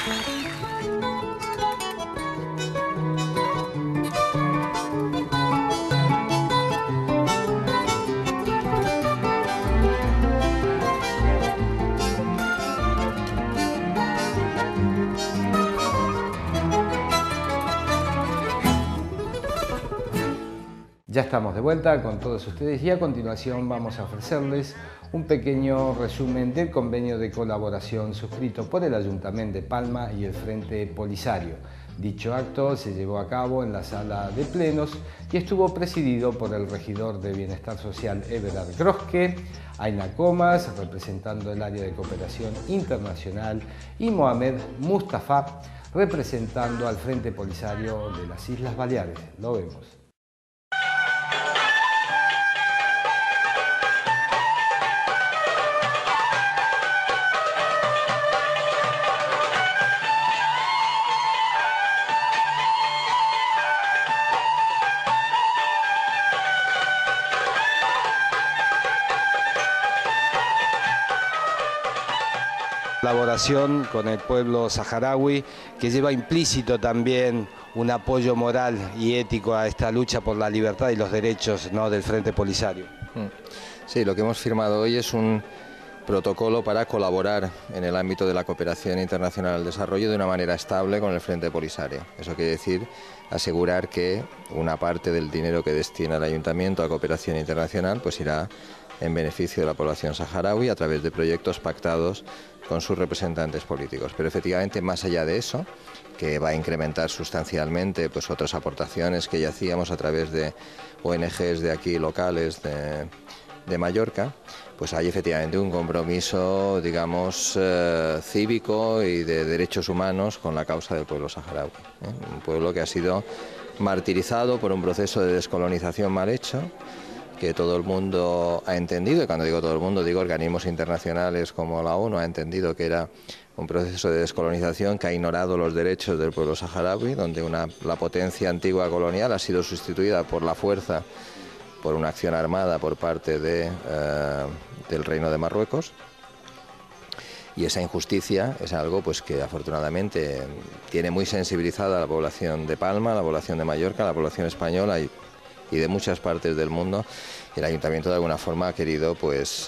Ya estamos de vuelta con todos ustedes y a continuación vamos a ofrecerles un pequeño resumen del convenio de colaboración suscrito por el Ayuntamiento de Palma y el Frente Polisario. Dicho acto se llevó a cabo en la sala de plenos y estuvo presidido por el regidor de Bienestar Social Everard Groske, Aina Comas, representando el área de cooperación internacional, y Mohamed Mustafa, representando al Frente Polisario de las Islas Baleares. Lo vemos. Colaboración con el pueblo saharaui, que lleva implícito también un apoyo moral y ético a esta lucha por la libertad y los derechos, ¿no?, del Frente Polisario. Sí, lo que hemos firmado hoy es un protocolo para colaborar en el ámbito de la cooperación internacional al desarrollo de una manera estable con el Frente Polisario. Eso quiere decir asegurar que una parte del dinero que destina el Ayuntamiento a cooperación internacional pues irá en beneficio de la población saharaui a través de proyectos pactados con sus representantes políticos. Pero efectivamente, más allá de eso, que va a incrementar sustancialmente pues otras aportaciones que ya hacíamos a través de ONGs de aquí locales de Mallorca, pues hay efectivamente un compromiso, digamos, cívico y de derechos humanos con la causa del pueblo saharaui, un pueblo que ha sido martirizado por un proceso de descolonización mal hecho, que todo el mundo ha entendido, y cuando digo todo el mundo digo organismos internacionales como la ONU, ha entendido que era un proceso de descolonización que ha ignorado los derechos del pueblo saharaui, donde la potencia antigua colonial ha sido sustituida por la fuerza, por una acción armada por parte del Reino de Marruecos. Y esa injusticia es algo pues que afortunadamente tiene muy sensibilizada a la población de Palma, a la población de Mallorca, a la población española y de muchas partes del mundo. El Ayuntamiento de alguna forma ha querido pues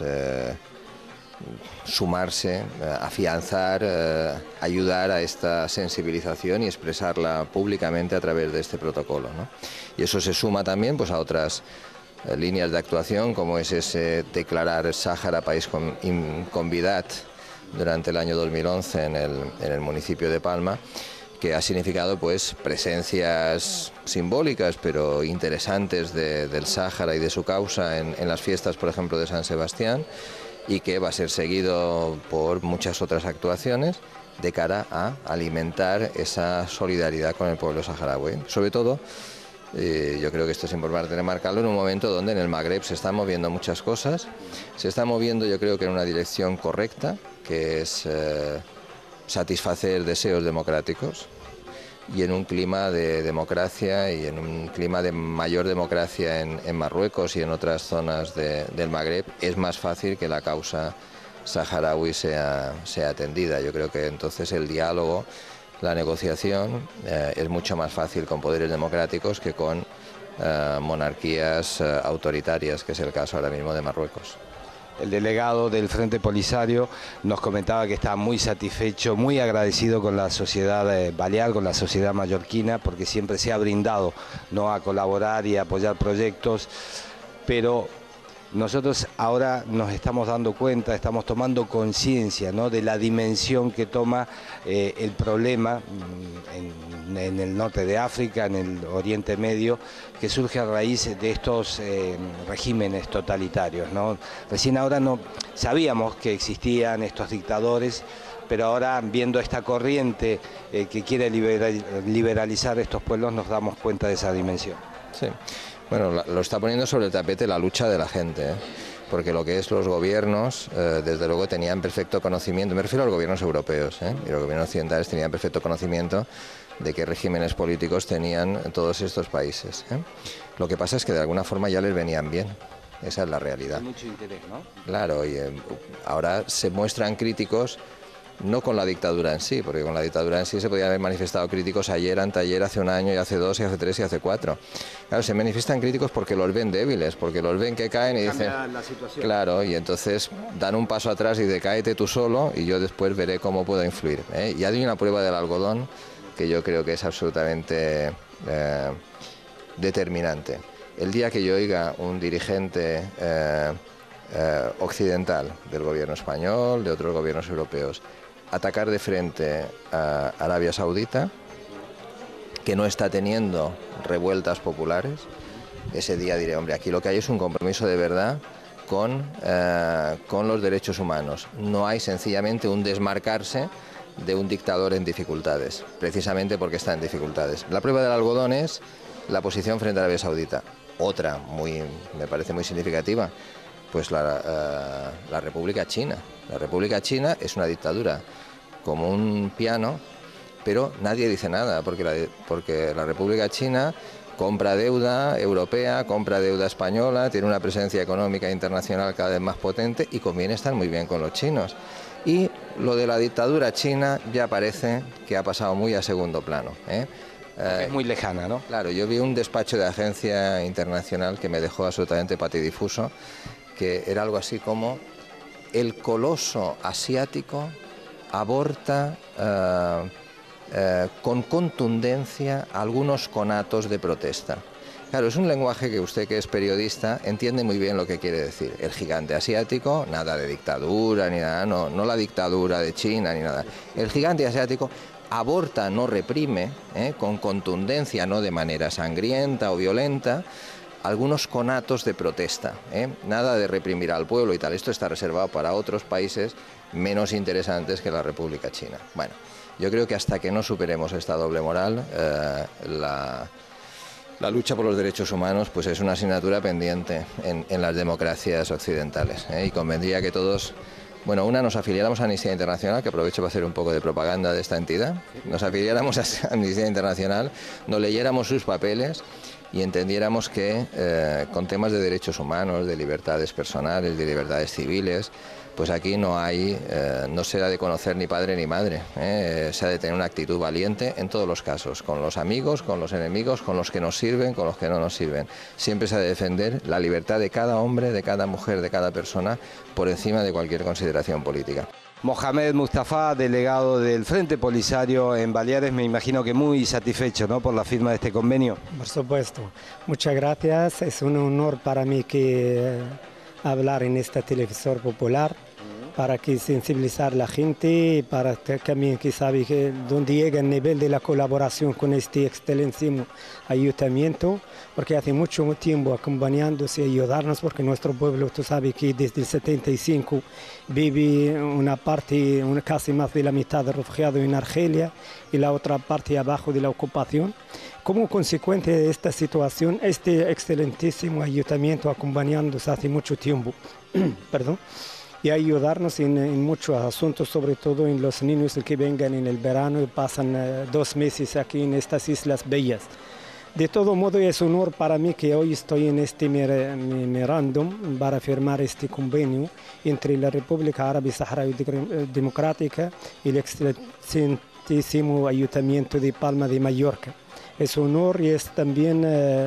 sumarse, afianzar, ayudar a esta sensibilización y expresarla públicamente a través de este protocolo, ¿no? Y eso se suma también pues a otras líneas de actuación, como es ese declarar Sáhara país convidat durante el año 2011 en el municipio de Palma, que ha significado pues presencias simbólicas pero interesantes del Sáhara y de su causa en las fiestas, por ejemplo, de San Sebastián, y que va a ser seguido por muchas otras actuaciones de cara a alimentar esa solidaridad con el pueblo saharaui. Sobre todo, yo creo que esto es importante remarcarlo en un momento donde en el Magreb se están moviendo muchas cosas, se está moviendo yo creo que en una dirección correcta, que es satisfacer deseos democráticos, y en un clima de democracia y en un clima de mayor democracia en Marruecos y en otras zonas del Magreb, es más fácil que la causa saharaui sea atendida. Yo creo que entonces el diálogo, la negociación es mucho más fácil con poderes democráticos que con monarquías autoritarias, que es el caso ahora mismo de Marruecos. El delegado del Frente Polisario nos comentaba que está muy satisfecho, muy agradecido con la sociedad balear, con la sociedad mallorquina, porque siempre se ha brindado, ¿no?, a colaborar y a apoyar proyectos, pero nosotros ahora nos estamos dando cuenta, estamos tomando conciencia, ¿no?, de la dimensión que toma el problema en el norte de África, en el Oriente Medio, que surge a raíz de estos regímenes totalitarios, ¿no? Recién ahora no sabíamos que existían estos dictadores, pero ahora viendo esta corriente que quiere liberalizar estos pueblos nos damos cuenta de esa dimensión. Sí. Bueno, lo está poniendo sobre el tapete la lucha de la gente, porque lo que es los gobiernos, desde luego tenían perfecto conocimiento, me refiero a los gobiernos europeos, y los gobiernos occidentales tenían perfecto conocimiento de qué regímenes políticos tenían todos estos países. Lo que pasa es que de alguna forma ya les venían bien, esa es la realidad. Hay mucho interés, ¿no? Claro, y ahora se muestran críticos no con la dictadura en sí, porque con la dictadura en sí se podían haber manifestado críticos ayer, anteayer, hace un año, y hace 2, y hace 3, y hace 4. Claro, se manifiestan críticos porque los ven débiles, porque los ven que caen y dicen... la situación. Claro, y entonces dan un paso atrás y dicen, cáete tú solo y yo después veré cómo puedo influir. Y hay una prueba del algodón que yo creo que es absolutamente determinante. El día que yo oiga un dirigente occidental del gobierno español, de otros gobiernos europeos, atacar de frente a Arabia Saudita, que no está teniendo revueltas populares, ese día diré, hombre, aquí lo que hay es un compromiso de verdad con los derechos humanos. No hay sencillamente un desmarcarse de un dictador en dificultades, precisamente porque está en dificultades. La prueba del algodón es la posición frente a Arabia Saudita. Otra, me parece muy significativa, pues la República China. La República China es una dictadura como un piano, pero nadie dice nada, porque la República China compra deuda europea, compra deuda española, tiene una presencia económica internacional cada vez más potente y conviene estar muy bien con los chinos. Y lo de la dictadura china ya parece que ha pasado muy a segundo plano. Es muy lejana, ¿no? Claro, yo vi un despacho de agencia internacional que me dejó absolutamente patidifuso, que era algo así como: el coloso asiático aborta con contundencia algunos conatos de protesta. Claro, es un lenguaje que usted, que es periodista, entiende muy bien lo que quiere decir. El gigante asiático, nada de dictadura ni nada, no la dictadura de China ni nada. El gigante asiático aborta, no reprime, con contundencia, no de manera sangrienta o violenta, algunos conatos de protesta, nada de reprimir al pueblo y tal. Esto está reservado para otros países menos interesantes que la República China. Bueno, yo creo que hasta que no superemos esta doble moral, la lucha por los derechos humanos pues es una asignatura pendiente en las democracias occidentales, y convendría que todos, bueno, nos afiliáramos a Amnistía Internacional, que aprovecho para hacer un poco de propaganda de esta entidad, nos afiliáramos a Amnistía Internacional, nos leyéramos sus papeles y entendiéramos que con temas de derechos humanos, de libertades personales, de libertades civiles, pues aquí no se ha de conocer ni padre ni madre, se ha de tener una actitud valiente en todos los casos, con los amigos, con los enemigos, con los que nos sirven, con los que no nos sirven. Siempre se ha de defender la libertad de cada hombre, de cada mujer, de cada persona, por encima de cualquier consideración política. Mohamed Mustafa, delegado del Frente Polisario en Baleares, me imagino que muy satisfecho, ¿no?, por la firma de este convenio. Por supuesto. Muchas gracias. Es un honor para mí que hablar en esta televisor popular, para que sensibilizar a la gente, para también que sabe que dónde llega el nivel de la colaboración con este excelentísimo ayuntamiento, porque hace mucho tiempo acompañándose y ayudarnos, porque nuestro pueblo, tú sabes que desde el 75 vive una parte, casi más de la mitad de refugiados en Argelia y la otra parte abajo de la ocupación. Como consecuencia de esta situación, este excelentísimo ayuntamiento acompañándose hace mucho tiempo, perdón, y ayudarnos en muchos asuntos, sobre todo en los niños que vengan en el verano y pasan 2 meses aquí en estas Islas Bellas. De todo modo, es un honor para mí que hoy estoy en este memorándum para firmar este convenio entre la República Árabe Saharaui Democrática y el excelentísimo Ayuntamiento de Palma de Mallorca. Es un honor y es también,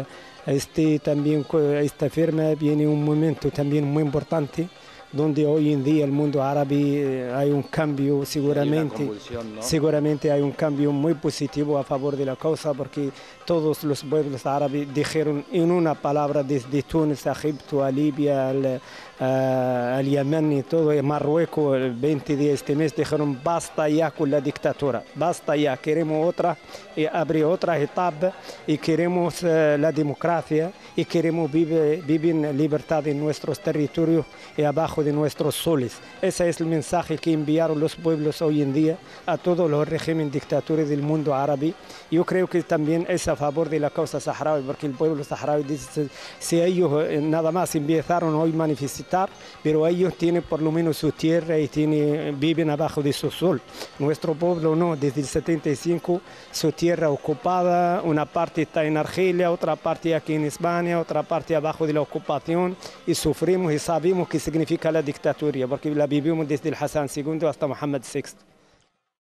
esta firma viene en un momento también muy importante, donde hoy en día el mundo árabe hay un cambio seguramente, ¿no? Seguramente hay un cambio muy positivo a favor de la causa, porque todos los pueblos árabes dijeron en una palabra, desde Túnez a Egipto, a Libia, al Yemen y todo, y Marruecos, el 20 de este mes, dijeron basta ya con la dictadura, basta ya, queremos abrir otra etapa y queremos la democracia y queremos vivir en libertad en nuestros territorios y abajo de nuestros soles. Ese es el mensaje que enviaron los pueblos hoy en día a todos los regímenes dictatorios del mundo árabe. Yo creo que también es a favor de la causa saharaui, porque el pueblo saharaui dice, si ellos nada más empezaron hoy a manifestar, pero ellos tienen por lo menos su tierra y viven abajo de su sol. Nuestro pueblo no, desde el 75 su tierra ocupada, una parte está en Argelia, otra parte aquí en España, otra parte abajo de la ocupación, y sufrimos y sabemos qué significa la dictadura, porque la vivimos desde el Hassan II hasta Mohammed VI.